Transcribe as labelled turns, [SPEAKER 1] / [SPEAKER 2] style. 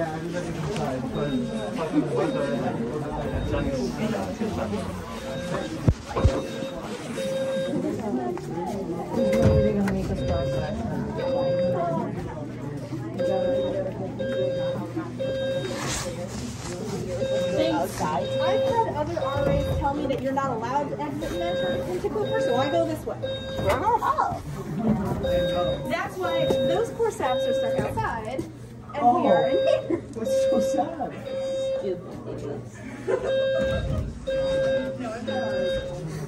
[SPEAKER 1] Yeah, everybody inside because fucking weather and
[SPEAKER 2] They're gonna make us process.
[SPEAKER 3] I've had other RAs tell me that you're not allowed to exit and enter into Cooper, so I go this way. Oh. That's why those poor saps are stuck outside, and we are in here.
[SPEAKER 1] That's so sad.
[SPEAKER 2] Stupid idiots.
[SPEAKER 3] No, I've had RAs.